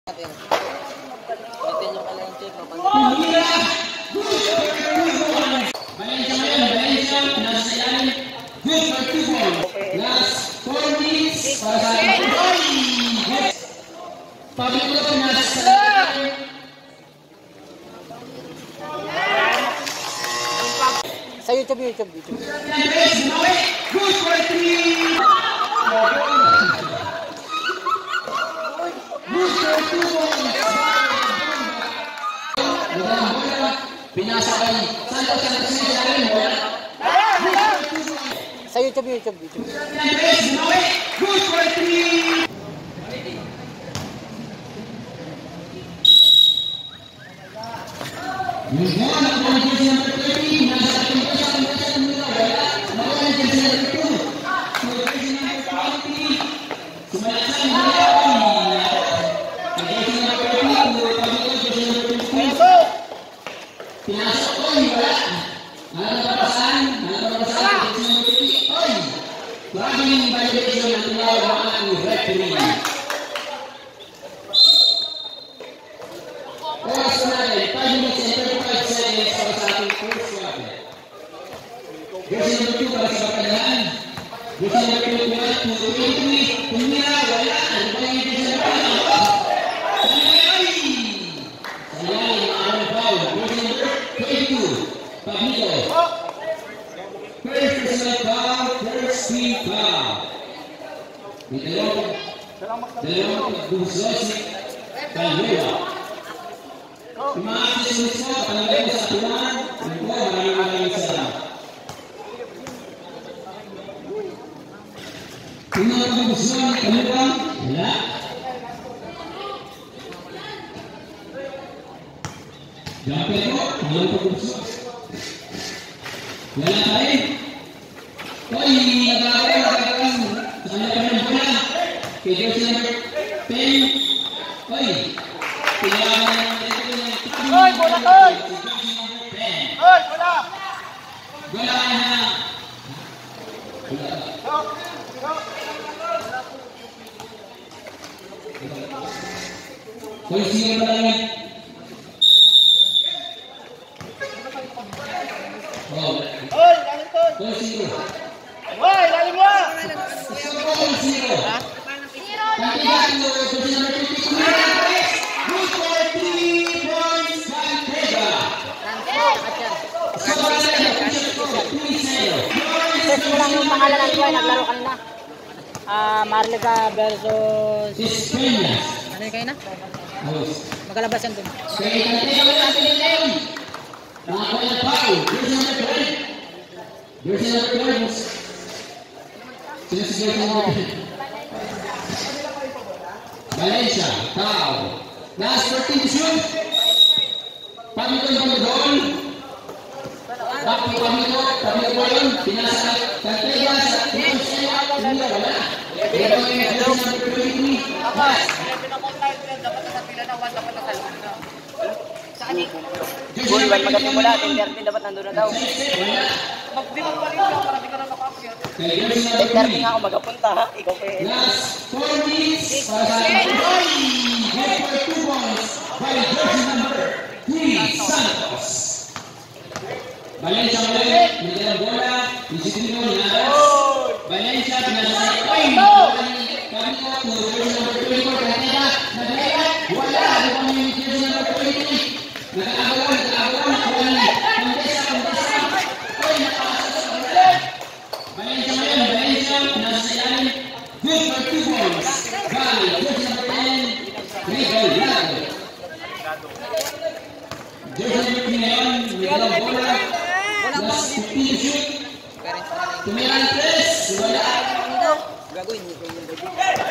natin. Natin yung kailangan check. Valencia, nasa ilalim. Good for 2 balls. Last 4 minutes. Para sa ating Pablo nasa ilalim. Sa YouTube. Good for 3. Good for 2 balls. Pinasa kay Santos sa ilalim. Sa YouTube. Good for 3. Mungkin ang posisi number 30 nasa ating posisi number 2. Nawala ng posisi number 2. Posisi number 20. Sumalaksan ng posisi number 20. Pinasok ko, wala. Nalapasan. Posisi number 20. Oy! Maraming violation ng tinawag mga referee. Oras na natin, 5 minutes and 35 seconds para sa ating first quarter. Jersey number 2 para sa Bacalahan. Jersey number 21 to 23. Tumira, wala. Ano ba yung jersey number 1? Ay! Sayang, ang foul. Jersey number 22. Pablito. First personal foul, first team foul. May dalawang pagbusos ni Calvera. Mga atis mo, palagay mo sa tuwan. Maraming salamat. Mga pagbusuan, kalura, wala. Jumper mo, mga pagbusuan. Wala tayo. Hoy, nagkakaroon. Sa kanya pa ng bola. Kay jersey number 10. Hoy, kailangan Hoy, bola tol! Hoy, bola! Bola na! Hoy, sino ba lang? Hoy, lalim tol! Hoy, sino? Hoy, lalim mo! Hoy, sino? Kandidat mo, jersey number 22. Good for 3 points, Cantega. Test mo lang yung pangalan ng Tuay, naglaro kanina. Marliga versus... Sispeñas. Ano yung kayo na? Magkalabas yan dun. Kaya Cantega mo natin yung game. Nakakuha ng foul. Jersey number 12. Jersey number 12. Sino si jersey number 12? Valencia, foul. Last 14 to shoot. Pamito yung pamidol. Bakit pamito? Pamito yun. Pinasa Cantega sa Pinasa. Tumira, wala. Ito yung jersey number 23. Dapat na sa pila na 1, dapat na sa loob na. Saan eh? Jersey number 10-30 dapat nandun na daw. wala. Mag-dimag pa rin ka para di ka na makakyat. Kay jersey number 10-30 nga 3. ako magapunta ha. Ikaw pa eh. Last 4 minutes. Para sa ating head for 2 points by jersey number 3, Santos. Valencia ulit. May dalang bola. Disiplino, ninaras. Valencia, pinasasay. Oy! Kami ko, jersey number 24. Cantega, naglayat. Wala. Ano ba yung jersey number 23? Nag-aagawan. Wala. Kondesa. Oy, nakakasas. Valencia ngayon. Valencia, pinasasay namin. Good for 2 points. Valley, jersey number 10. Regalado. Jersey number 3 ngayon. May dalang bola. Last 15 to shoot. Tumira ng press. Wala. Gagawin mo yung baby.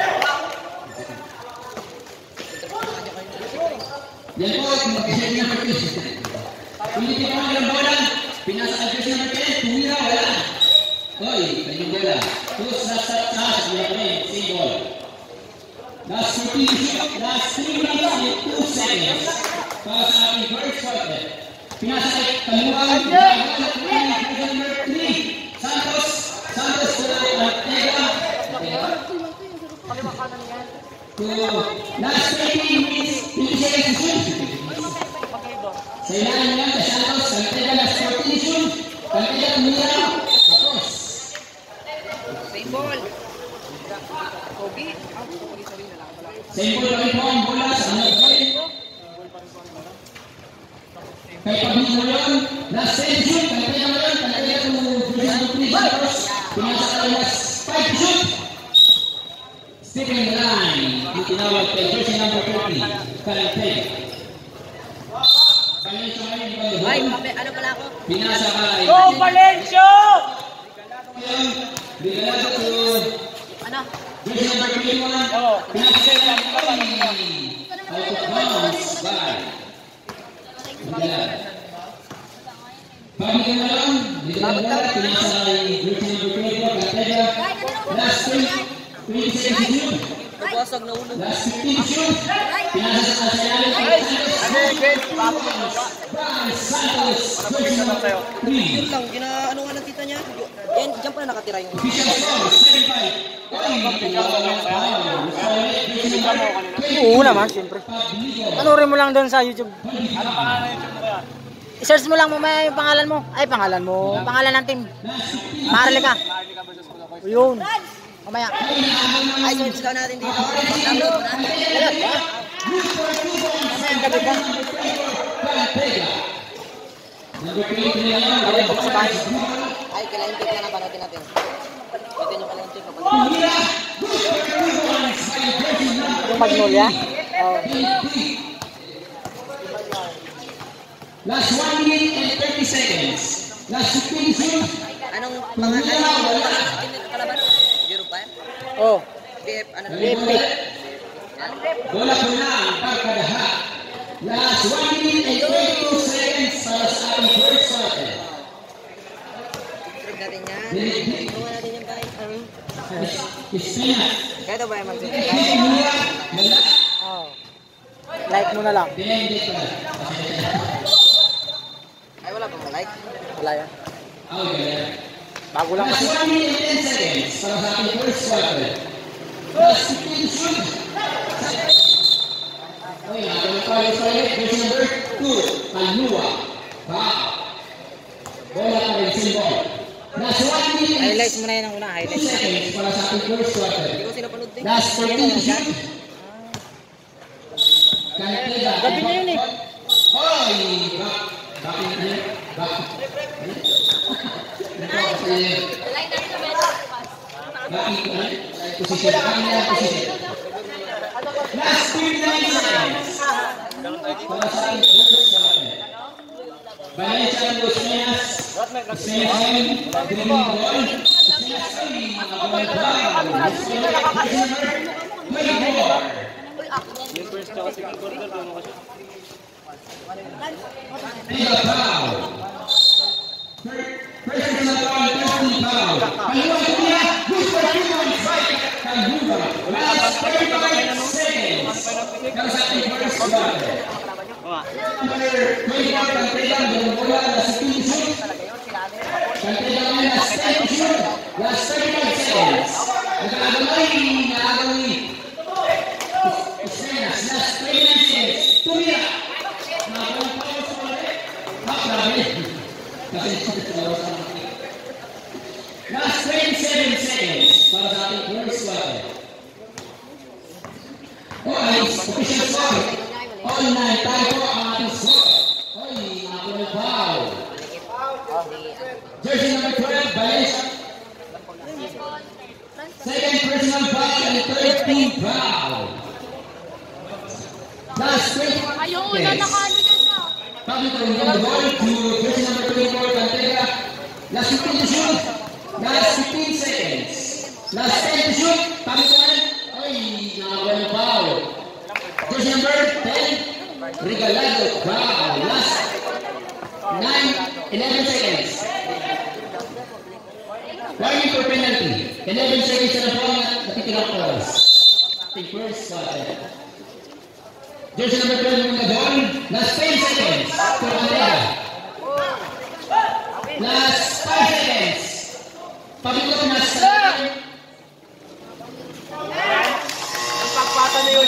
Yan po, mag-jersey number 3. Hindi ko naman yung bola. Pinasa ang jersey number 10. Tumira, wala. Hoy, kanyang bola. Terus nasa taas. Wala pa rin. Same ball. Last 14 to shoot. Last 3 minutes and 2 seconds. Para sa ating first quarter. Pinasa kay Kaluan. Jersey number 3. Santos. Santos. Cantega. Kaliwa kanan yan. to last 20 minutes, 20 seconds to shoot. Sa ilalim lang, De Santos, Cantera, last 14 shoot. Cantera, tumira, tapos. Same ball. Same ball kami po ang bola sa ano ba? Kay Pablo yun, last 10 shoot, Cantera mo yun, Cantera to Bruce tapos. Pinasa ka last 5 shoot. Stepping the line, yung tinawag kay jersey number 30, Cantera. Ay, ano pala ako? Pinasa ka. Go, Valencia! Bigalado to Ano? jersey number 21. Oo. Pinasa ka lang pa out of bounds by Bigalado. Pagiging na lang, Bigalado, pinasa kay jersey number 24, Cantera. Last 20 seconds to shoot. Nabasag na ulo. Last 15 shoot. Pinasa sa kasayalan kay Santos. Jersey number 3. Yun lang, ano nga ng tita niya? Yan, dyan pala nakatira yung... Official score, 75. Oo naman, siyempre. Panurin mo lang doon sa YouTube. Ano pangalan ng YouTube mo kaya? I-search mo lang mamaya yung pangalan mo. Ay, pangalan mo. Pangalan ng team. Maharlika. Yun. Mamaya. Ay, search lang natin dito. Download mo na. Ayun. Mamaya ang gabi ka. Gawin ko pa sa bahay. Ay, kailangan tip na napanotin natin. Ito nyo kailangan tip. Yung Magnolia. Oh. Last 1 minute and 30 seconds. Last 15 seconds. Anong pangalan? Ano kalaban? Zero pa? Oh. BF, ano? BP. Bola po na ang pagkadaha. Last 1 minute and 22 seconds para sa ating first quarter. Trip natin yan. Dinig-dig. Gawa natin yan, bay. Ispina. Kaya ito ba yung mag-like? Mula. Mula. Oh. Like mo na lang. Dinig-dig pa. Ay, wala pang like. Wala yan. Okay. Bago lang Last kasi. 1 minute and 10 seconds para sa ating first quarter. Last 15 shoot. Okay, natin tayo sa ulit. Verse number 2. Kalua. Bola pa rin symbol. Last 1 minute and Highlights mo na yun ang una. 2 Highlights. seconds para sa ating first quarter. Hindi ko sinapanood din. Last 14 shoot. Cantera. Gabi na yun eh. Hoy! Bakit na yun? Bakit? Ito kasi bakit na yun? Posisyon. Bakit na posisyon? Last 39 seconds. Para sa ating first quarter. Valencia ng Osmenas. Osmenas dribbling ball. Osmenas ay Tiga foul. Personal foul, personal foul. Kaliwang kuya, good for 2 fight. Kalbuga. Last 35 seconds. Para sa ating first quarter. Number 24, Cantera, dalawang bola, last 15 shoot. Cantera naman, last 10 shoot. Last 35 seconds. Nag-aagawin. Escenas, last 29 seconds. Tumira. Nakakulang pa ako sa ulit. Grabe. Last 27 seconds para sa ating first quarter. Official score. All 9 tayo po ang ating score. Oy, nakakulang foul. Jersey number 12, Valencia. Second personal foul and third team foul. Last 20 seconds. Public from the ball to jersey number 24, Cantera. Last 15 to shoot. Last 15 seconds. Last 10 to shoot. Public one. Oy, nakakulang foul. Jersey number 10, Regalado. Foul. Last 11 seconds. Warning for penalty. 11 seconds na po ang natitirang oras. The first quarter. Jersey number 12 from the ball. Last 10 seconds for Cantera. Last 5 seconds. Pablo na sa... Ang pagpata niyo.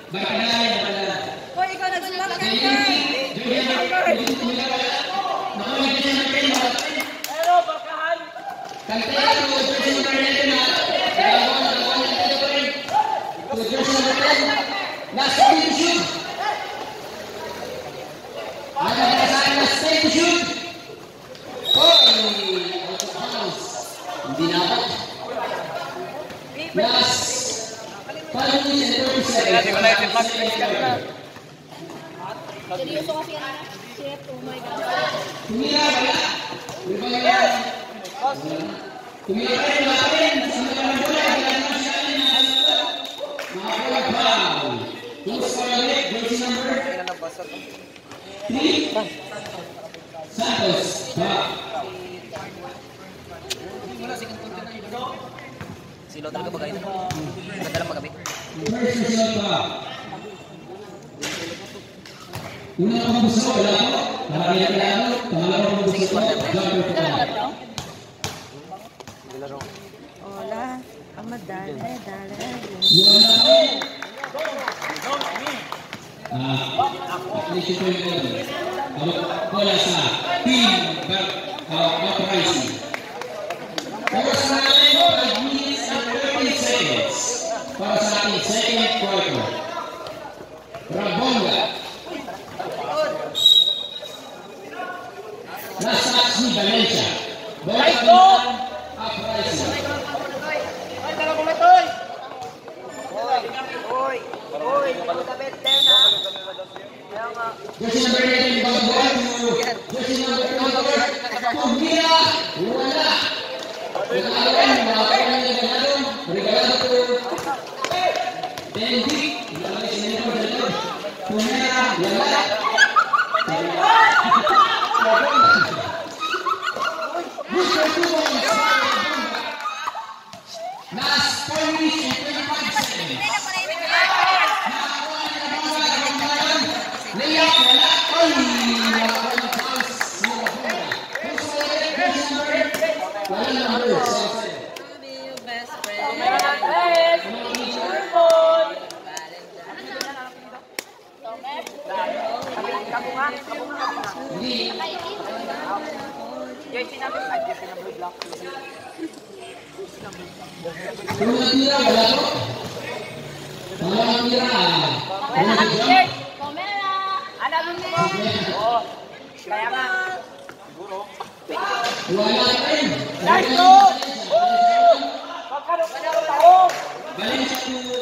Barkadahan, barkadahan. Hoy, ikaw nagsulat ka. Seryoso kasi yan. Shit, oh my God. Silo talaga ba kayo? Nagdalang paggabi. Una pang gusto ko, wala ko. Pangalawa pang gusto ko, jumper ko. Hola, amadale, dale. Wala ko. Application ko yun. Wala sa team uprising. Oras natin, 5 minutes and 30 seconds para sa ating second quarter. Rabonga. Nasa si Valencia. Bola uprising. Jersey number 18, Bangboy to jersey number 24, Pumila, wala. Regalawan, makakaroon ng regalado. Regalado to Bendik, ilalagay sa nito dito. Pumila, wala. Booster 2 points. Last 4 minutes and 25 seconds. Layup, wala. Ay, wala ng chance. Wala number. Best friend. Unang tira, wala ko. Pangalawang tira. Unang jump. Wala rin. Valencia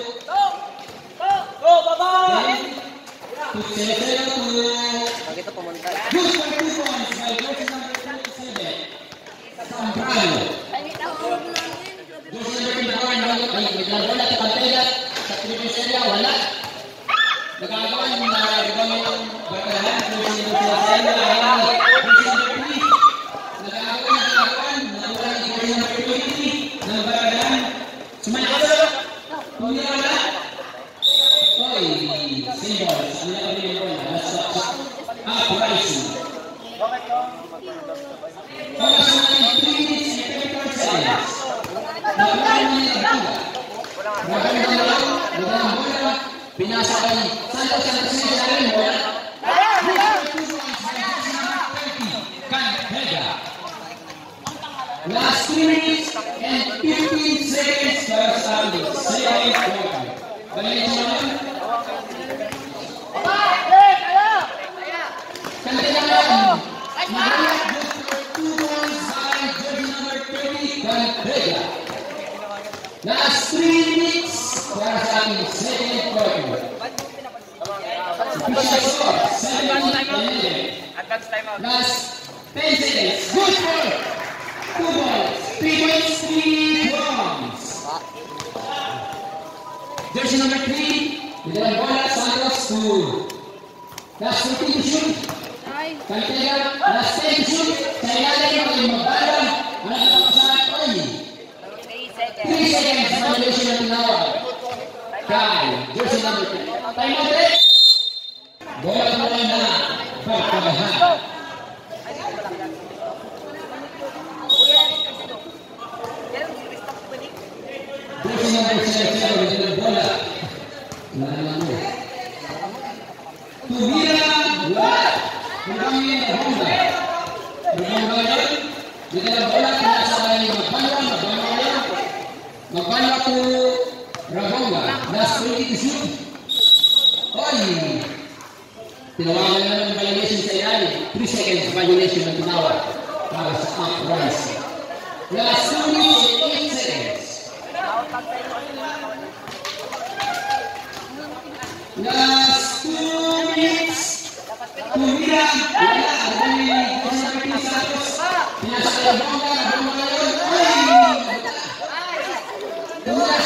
to Cesaro to Pag ito pumunta. good for 2 points by jersey number 27. Zambrano. Jersey number 24, naglabola sa Pantella sa Tripeseria, wala. Nagagawa yung nagagawa yung barkadahan. Jersey number 27, wala. Jersey number 3. Nagagawa yung barkadahan. Nawala yung jersey number 23 ng barkadahan. Sumayakas. Pumila wala. Oy, symbols. Ano na kami yung bola? Uprising. Oras naman 3 minutes and 34 seconds. Magandang bola. Pinasa kay Santos sa rin. Bola. Cantega. Last 3 minutes and 15 seconds para sa ating second quarter. Balik naman. Cantega naman. Magalak good for 2 points by jersey number 30, Cantega. Last 3 minutes para sa ating second quarter. Advance time out. Last 10 seconds. Good for 2 balls. 3 points, 3 points. Jersey number 3. Dengan bola Santos to last 15 to shoot. Cantega, last 10 to shoot. Sa ilalim ay magbalang. Ang nakapasahan ay 3 seconds. Violation ng tinawag. Kay jersey number 3. Time out break. Bola naman na barkadahan. Jersey number 7 dengan bola. Wala naman mo. namin Rabonga. Rabonga yun. Di ka lang bola, pinasakay Magbanwa to Rabonga. Last 20 to shoot. Oy! Tinawagan na ng violation sa ilalim. 3 seconds violation na tinawag para sa uprise. Last 2 minutes and 8 seconds. Last 2 minutes. Tumira. Wala. Ang dami sa Martin Santos. Pinasakay Rabonga. Rabonga yun. Oy! Tumira.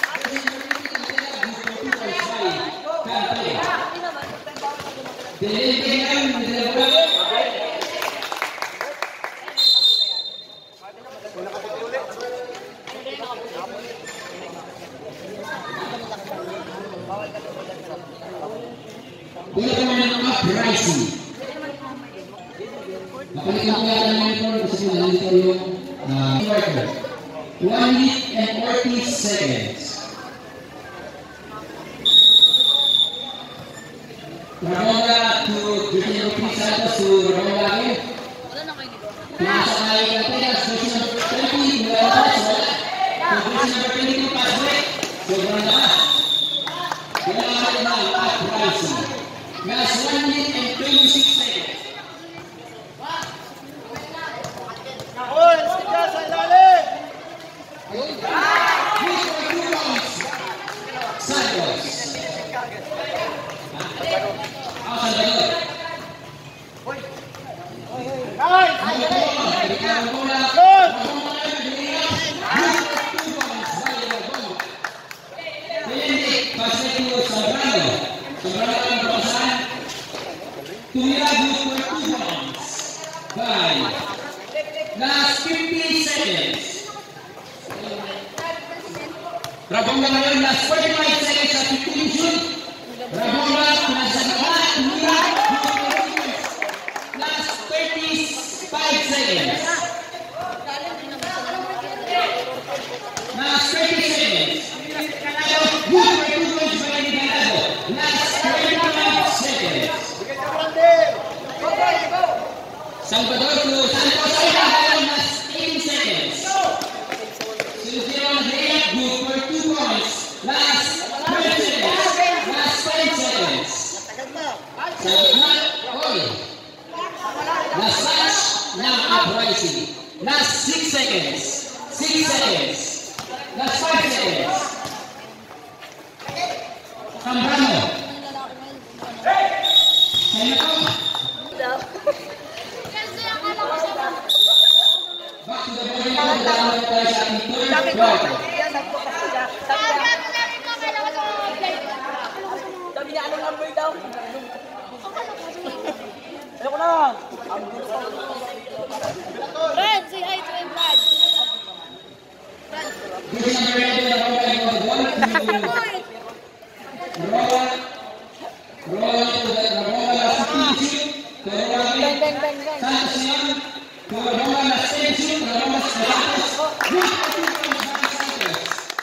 Wala ka naman ng uprising. Napalitan ko yata ng monitor kasi nalito yung worker. 1 minute and 40 seconds. Rabonga to Virginia Santos to Rabonga again. Nasa kaya Canteras, version number 20, wala na tayo, wala. To version number 22, pass break. Sobrang na ka. Kailangan ng uprising. Last 1 minute and 26 seconds. Santos. Last 50 seconds. Rabonga ngayon, last 45 seconds at 15 shoot. Rabonga, nasa gaba, Tumira, last 35 seconds. Last 30 seconds. Good for 2 points by Nicaragua. Last 35 seconds. Salvador to Santos, last 18 seconds. Silvio Andrea, good for 2 points. Last 12 seconds. Last 5 seconds. Last touch, now uprising. Last 6 seconds. 6 seconds. Last 5 seconds. Cambrano. Back to the body of the down sa ating third quarter. Sabi niya, anong number daw? Ayoko na. Brad, say hi to him, Brad. This is number 11, Rabonga to the Rabonga last 15 shoot. To Rabonga Santos yan. To Rabonga last 10 shoot. Rabonga Santos. Good for 2 points by Santos.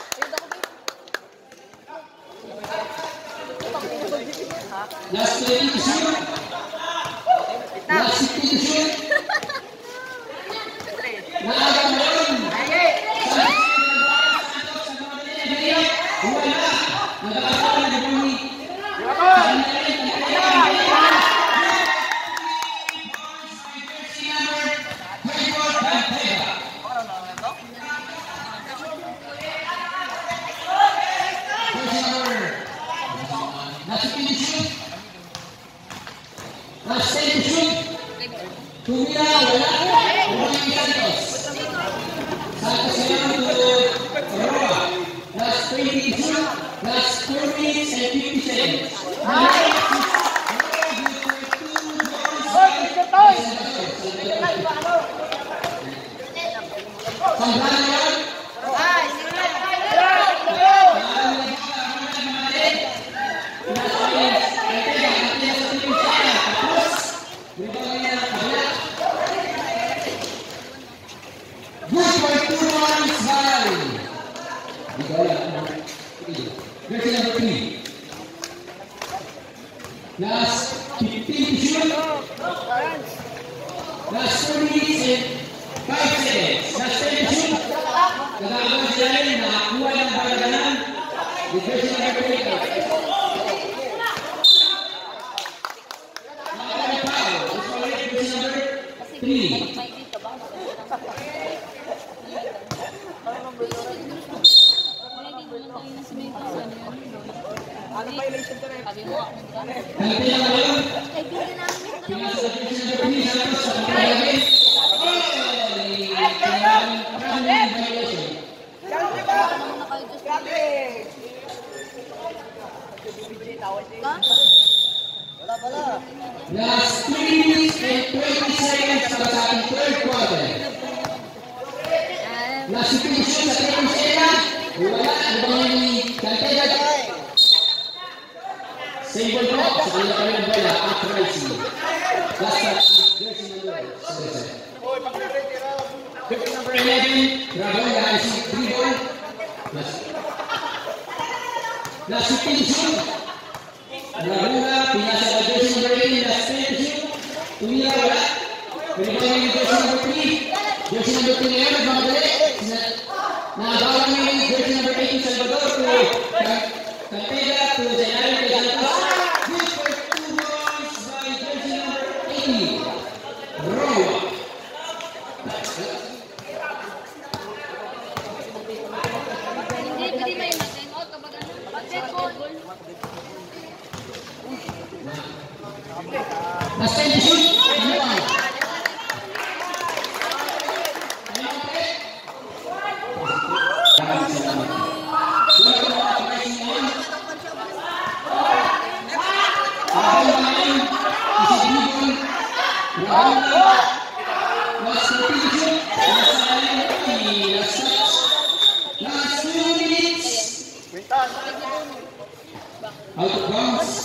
Last 20 to shoot. Last 16 to shoot. Naaga mo yun. Wala. Nagkakaroon na di ni. Last 10 to shoot. Tumira, wala. Umay Santos. Santos naman to Roa. Last 20 to shoot. Last 4 minutes and 50 seconds. Sambahan yan. Good for 2 points by Version number 3. Last 15 to shoot. Last 2 minutes and 5 seconds. Last 10 to shoot. Nagagawa sila rin, nakakuha ng balaganan. With jersey number 28. Nakakali foul. It's already jersey number 3. Last 3 minutes and 20 seconds para sa ating third quarter. Last 15 shots sa third area. Wala, ano ba yung Cantera? Same ball po sa kanila kami ng bola at Rising. Last touch, jersey number 11, Dragon, si 3 ball. Last 15 shoot. Dragona, pinasa ka jersey number 18, last 10 shoot. Tumira, wala. Pinipala yung jersey number 3. Jersey number 3 ngayon, nagmamadali. Nakagawa niyo yung jersey number 18, Salvador, to Cantera, to Zainari, to Santos. Good for 2 points by jersey number 18, Roa. Hindi may natin out kapag ano? Basketball. Last 10 to shoot. Ano ba? Out of bounds.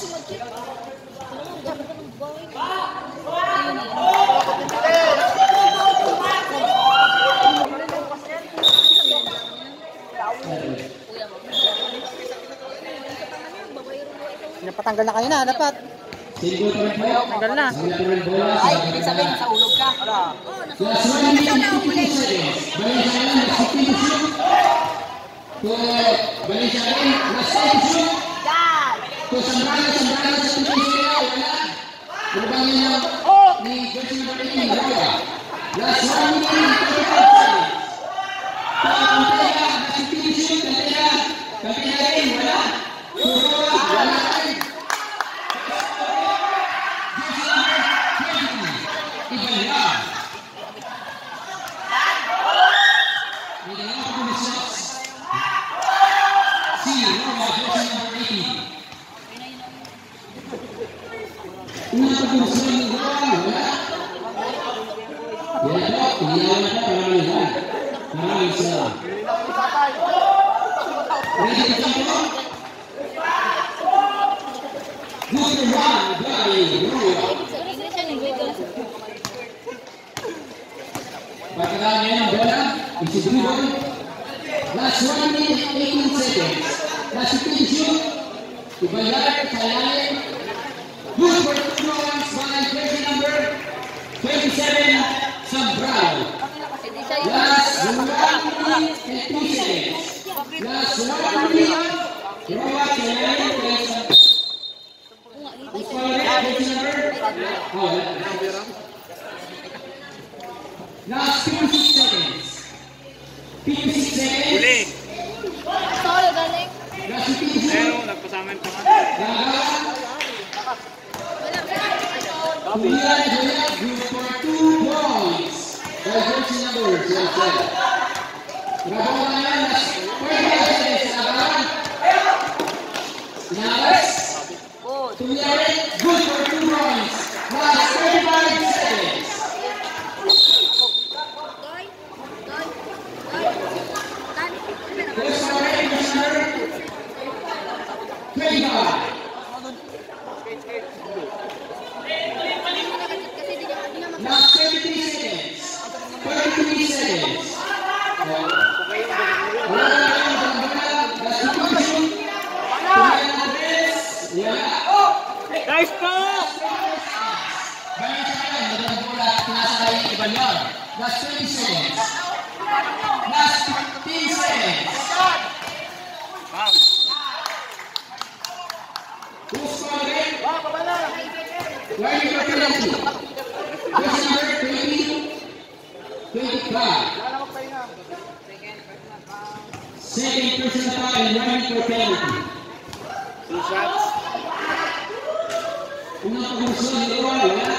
Napatanggal na kayo na, dapat. Tanggal na. Ay, ibig sabihin, sa ulog ka. Last 1 minute and 52 seconds. Balinsyagan, last 15 to shoot. To Balinsyagan, last 10 to shoot. To Sambrano sa Tunis area, wala. Bulbangin lang ni jersey number 18, Roa. Last 1 minute and 25 seconds. To Cantera, last 15 to shoot. Cantera rin, wala. To Roa, wala rin. Pagkakaroon niya ng bola, isi dribble. Last 1 minute, 18 seconds. Last 15 shoot. Ibayar, Kalayan. Good for 2 points by jersey number 27, Sambrano. Last 1 minute and 2 seconds. Last 1 minute, Roa, Kalayan, Kalayan. Jersey number, last 56 seconds. 56 seconds. Uli. Sorry, galing. Last 56 seconds. Pero, nagpasama yung pangalan. Tumira na sila. Good for 2 points. By jersey number 12. Rabaw na yan. Last 45 seconds. Nakabaran. Inalas. Tumira rin. Good for 2 points. Last 35 seconds. First already, number 25. Last 33 seconds. 33 seconds. Ibanyan. Last 20 seconds. Last 15 seconds. Who's scoring? Learning for penalty. Verse number 25. Second personal foul and learning for penalty. 2 shots. Unang pagmusuhan ni Roy, wala?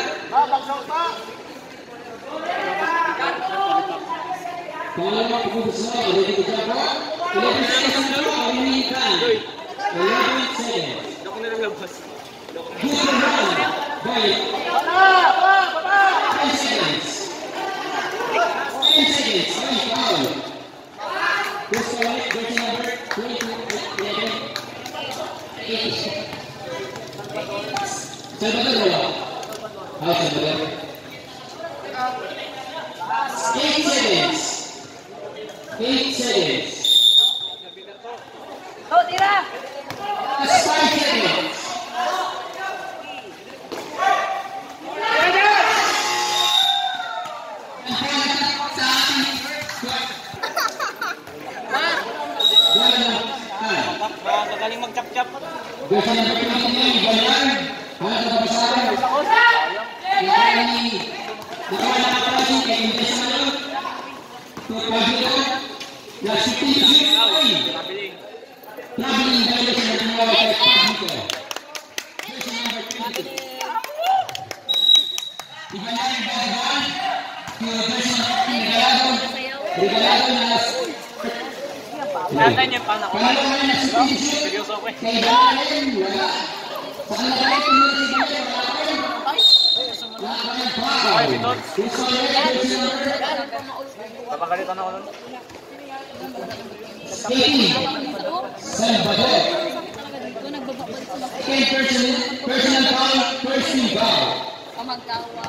Pangalawang pagmusuhan, ready to jump up. 11 seconds na po, remaining time. 11 seconds. Good run by 10 seconds. 10 seconds, one foul. Who's calling? Version number 22, 11. Salvador wala. Salvador. 8 seconds. 8 seconds. Oh, tira! That's 5 seconds. Magaling mag-chap-chap. Version number 29, Ibanyan. Hanap na kapasaran. Nakawala kay Invest Malo. Pagpagito. Last 15 seconds. Traveling violation na ginawa kay Pagpagito. Version number 22. Ibanyan, Ibanyan. Version number 15, Regalado na last. Natay niya pa na. Pangalawang na last 15. Seryoso ko eh. Kay Ibanyan, wala. Saan na tayo tumulong si Ibanyan? Wala pa rin foul. Ay, bitot. Who's calling? Version number Papagalitan ako nun. 18. Salvador. Second personal foul, first team foul. Pamagtawa,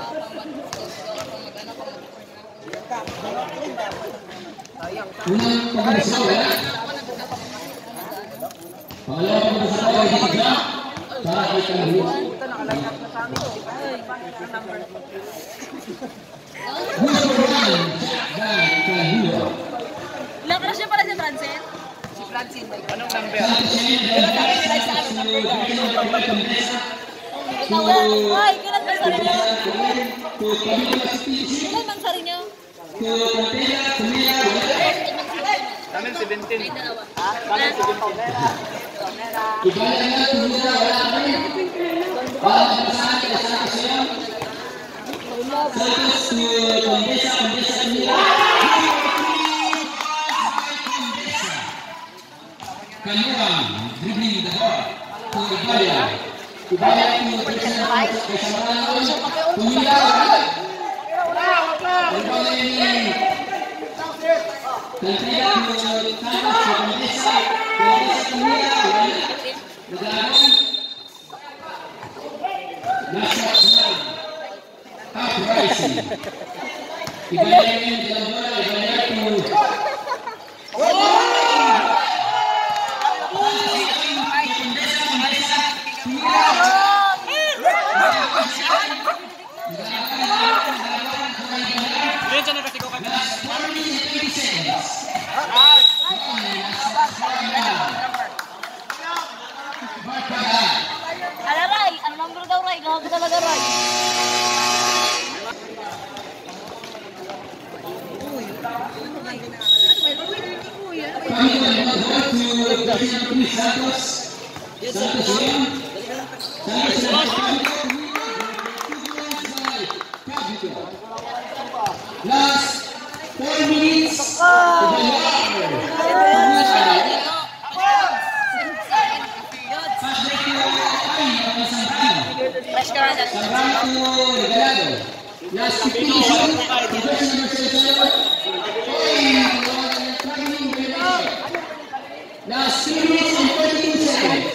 Unang pagkasawa, wala. Pangalawang pagkasawa, hindi ka. Para kay Kalahua. Gusto ko lang, Jack Kalahua. Lakras siya pala si Francine? Anong number? Ay, kailan bang sari niyo? Kailan bang sari niyo? Namin 17. Namin 17. Ibayan na, tumira, wala kami. Wala pasahan, kasama siya. Santos to Condesa, Condesa, tumira. Kanuang, dribbling the ball to Ibayan. Ibayan to Condesa, tumira, wala. Ibayan Tantria to Santos to Condesa, Condesa, tumira, wala. Naglaban. Nasa Sunan. Uprising. Ibayan yung Dalabora, Ibayan to... Last 20 seconds. Ala, Ray! Ano number daw, Ray? Gago talaga, Ray. Santos. Santos yan. Last 4 minutes. Fresh ka rin. Santo Regalado. Last 15 seconds. Last 3 minutes and 14 seconds.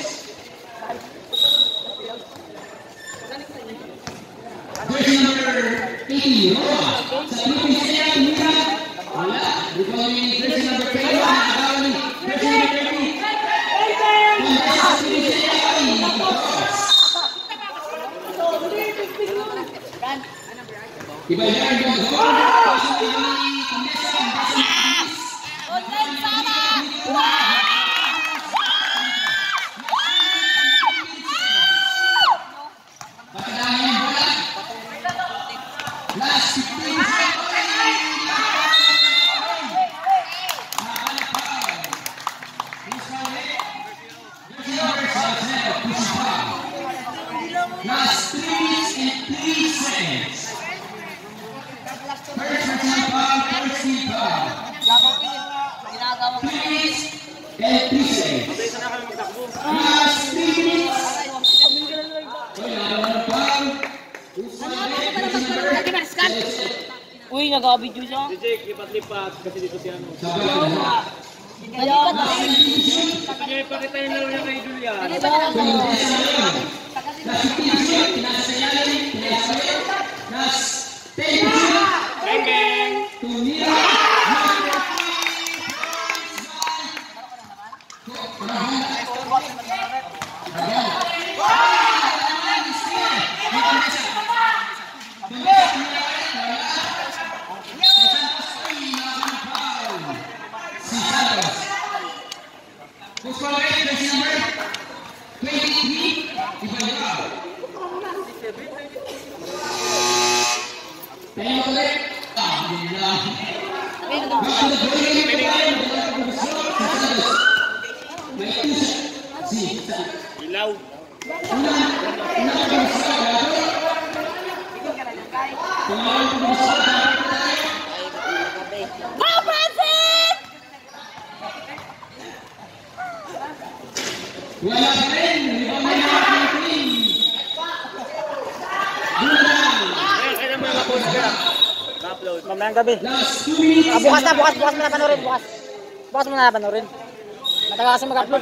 Version number 80, Roa. Sa Philippines kaya, tumira. Wala. Recalling version number 20, Nakawali. Version number 30. Condesa sa Philippines kaya, ay, Ibayaan yung goal. Personally, Condesa. Online sana! Patadahin yung bola. Last 15 Last 3 minutes and 3 seconds. First personal foul, first team foul. Ginagawa ko. 3 minutes and 3 seconds. Last 3 minutes. Wala foul. Uy, nag-video siya. Lipat-lipat kasi dito si ano. Nalipat na. Sige, pakita yung laro niya kay Julia. Bang, bang! Who's for it? Jersey number 23, Ibayao. Tayo ulit. Alhamdulillah. Back to the goal line. May 2 si Ilaw. Go, Francis! wala pa rin. Ibang may nakakitin. Kaya naman ma-post ka. Ma-upload. Mamayang gabi. Last 2 minutes. Bukas mo na panorin, bukas. Bukas mo na panorin. Matagal kasi mag-upload.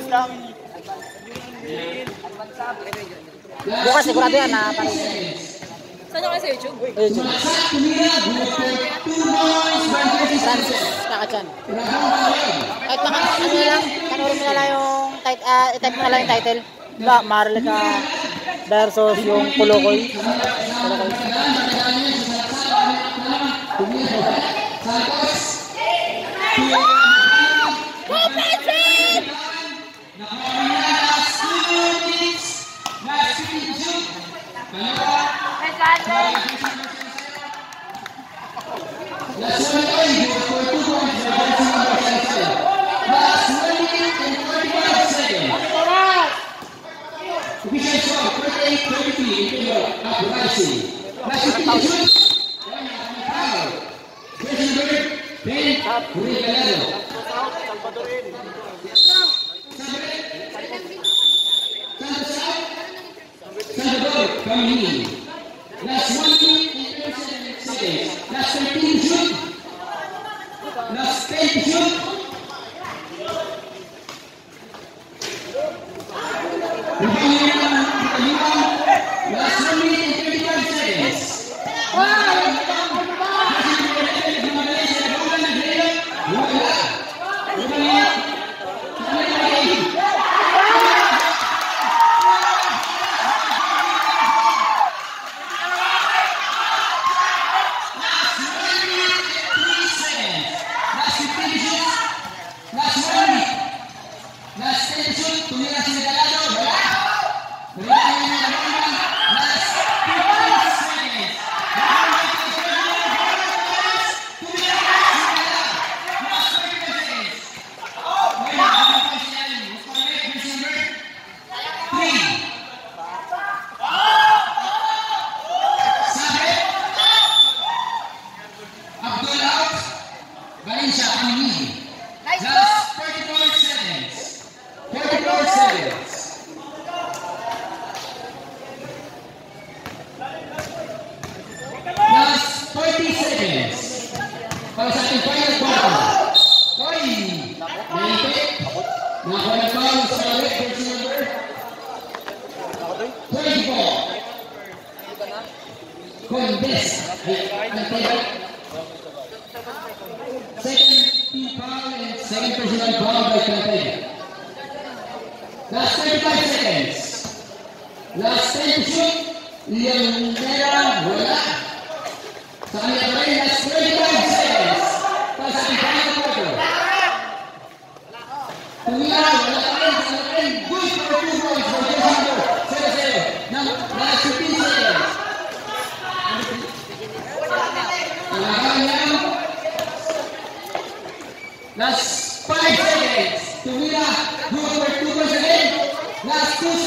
Bukas sigurado yan na panorin. Saan nyo kayo sa YouTube? YouTube. Masak tumira. Good for 2 points by Jersey Francis Kakachan. Rahang. Kahit ano na lang, panorin mo na lang yung i-type mo na lang yung title. Diba, Marlica versus yung Pulukoy. Go, Francis! Coming in. Last 1 minute and 37 seconds. Last 13 shoot. Last 10 shoot. Last 1 minute and 35 seconds. Valencia coming in. Last 34 seconds. 44 seconds. Last 40 seconds. Para sa ating final quarter. Koy! Naipit. Nakakuha na foul sa red jersey number 24. Condes. Second team foul and second personal foul by Cantay. Last 35 seconds. Last 10 to shoot. Leonera wala. Sa Pamilya pa rin, last 25 seconds. Para sa ating final quarter. Tumila, wala pa rin. Good for 2 points for jersey number 0-0. Last 15 seconds. Last 5 seconds. Tumila, good for 2 points again. Last 2 seconds.